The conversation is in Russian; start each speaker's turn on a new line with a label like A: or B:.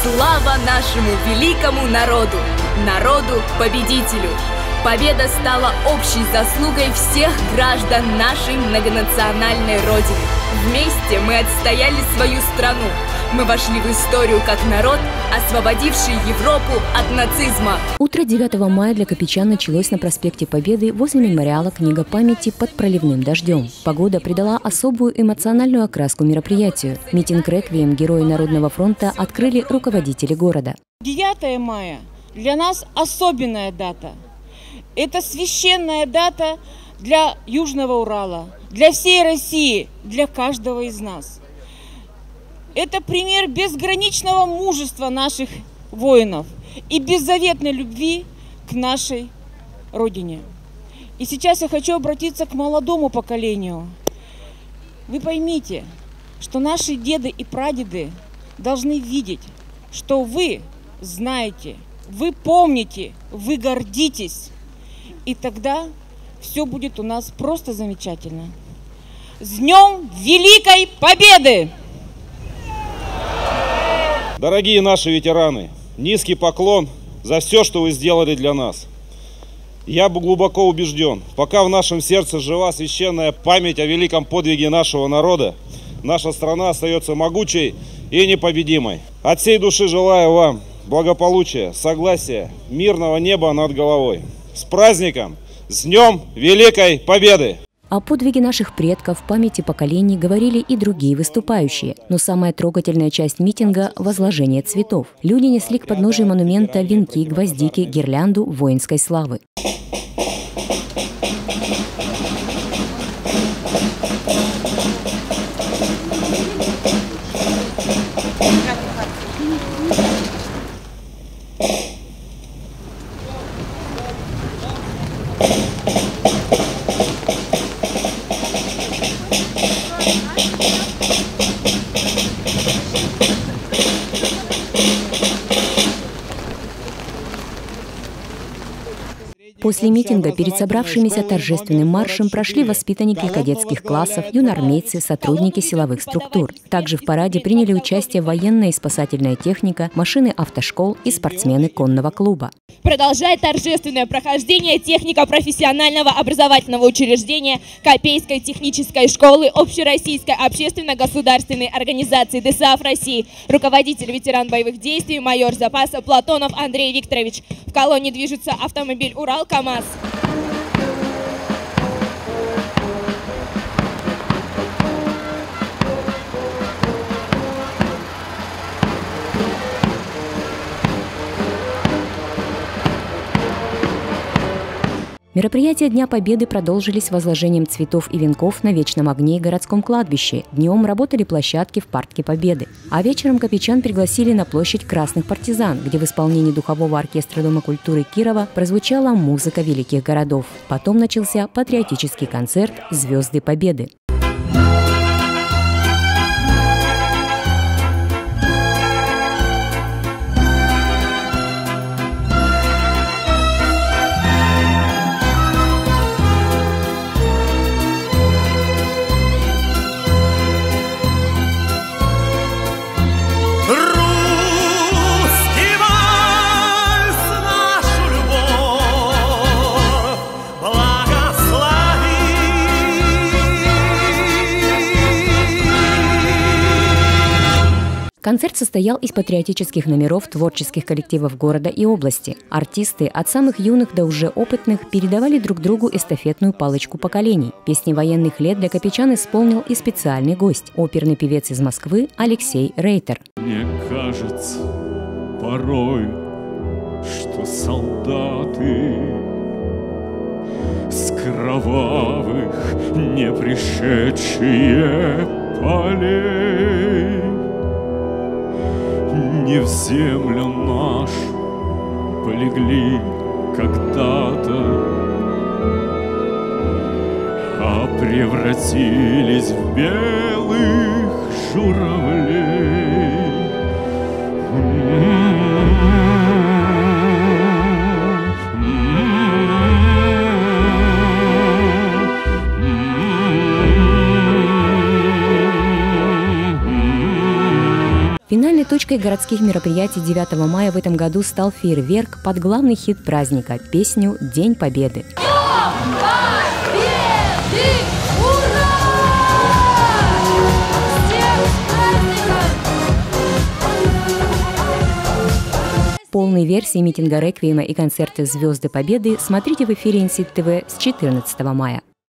A: Слава нашему великому народу, народу-победителю! Победа стала общей заслугой всех граждан нашей многонациональной Родины. Вместе мы отстояли свою страну. Мы вошли в историю как народ, освободивший Европу от нацизма.
B: Утро 9 мая для копичан началось на проспекте Победы возле мемориала «Книга памяти» под проливным дождем. Погода придала особую эмоциональную окраску мероприятию. Митинг-реквием Герои Народного фронта открыли руководители города.
C: 9 мая для нас особенная дата. Это священная дата для Южного Урала, для всей России, для каждого из нас. Это пример безграничного мужества наших воинов и беззаветной любви к нашей Родине. И сейчас я хочу обратиться к молодому поколению. Вы поймите, что наши деды и прадеды должны видеть, что вы знаете, вы помните, вы гордитесь. И тогда все будет у нас просто замечательно. С Днем Великой Победы!
D: Дорогие наши ветераны, низкий поклон за все, что вы сделали для нас. Я глубоко убежден, пока в нашем сердце жива священная память о великом подвиге нашего народа, наша страна остается могучей и непобедимой. От всей души желаю вам благополучия, согласия, мирного неба над головой. С праздником! С Днем Великой Победы!
B: О подвиге наших предков в памяти поколений говорили и другие выступающие. Но самая трогательная часть митинга – возложение цветов. Люди несли к подножию монумента венки, гвоздики, гирлянду воинской славы. После митинга перед собравшимися торжественным маршем прошли воспитанники кадетских классов, юноармейцы, сотрудники силовых структур. Также в параде приняли участие военная и спасательная техника, машины автошкол и спортсмены конного клуба.
E: Продолжает торжественное прохождение техника профессионального образовательного учреждения Копейской технической школы Общероссийской общественно-государственной организации ДСАФ России, руководитель ветеран боевых действий, майор запаса Платонов Андрей Викторович. В колонне движется автомобиль «Урал» КАМАЗ.
B: Мероприятия Дня Победы продолжились возложением цветов и венков на Вечном огне и городском кладбище. Днем работали площадки в Парке Победы. А вечером копичан пригласили на площадь Красных партизан, где в исполнении духового оркестра Дома культуры Кирова прозвучала музыка великих городов. Потом начался патриотический концерт «Звезды Победы». Концерт состоял из патриотических номеров творческих коллективов города и области. Артисты от самых юных до уже опытных передавали друг другу эстафетную палочку поколений. Песни военных лет для копичан исполнил и специальный гость – оперный певец из Москвы Алексей Рейтер.
F: Мне кажется порой, что солдаты с кровавых не пришедшие полей не в землю нашу полегли когда-то, а превратились в белых журавлей.
B: Финальной точкой Фишкой городских мероприятий 9 мая в этом году стал фейерверк под главный хит праздника – песню «День Победы». Полные версии митинга реквиема и концерты «Звезды Победы» смотрите в эфире НСИТ ТВ с 14 мая.